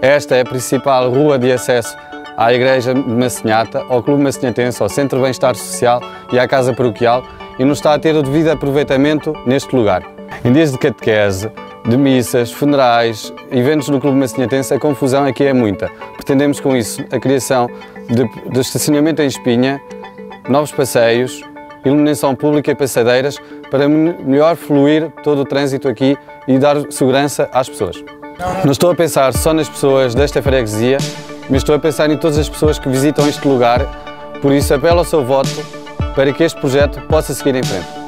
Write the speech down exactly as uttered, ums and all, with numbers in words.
Esta é a principal rua de acesso à Igreja de Massinhata, ao Clube Massinhatense, ao Centro de Bem-Estar Social e à Casa Paroquial, e não está a ter o devido aproveitamento neste lugar. Em dias de catequese, de missas, funerais, eventos no Clube Massinhatense, a confusão aqui é muita. Pretendemos com isso a criação de, de estacionamento em espinha, novos passeios, iluminação pública e passadeiras para melhor fluir todo o trânsito aqui e dar segurança às pessoas. Não estou a pensar só nas pessoas desta freguesia, mas estou a pensar em todas as pessoas que visitam este lugar, por isso apelo ao seu voto para que este projeto possa seguir em frente.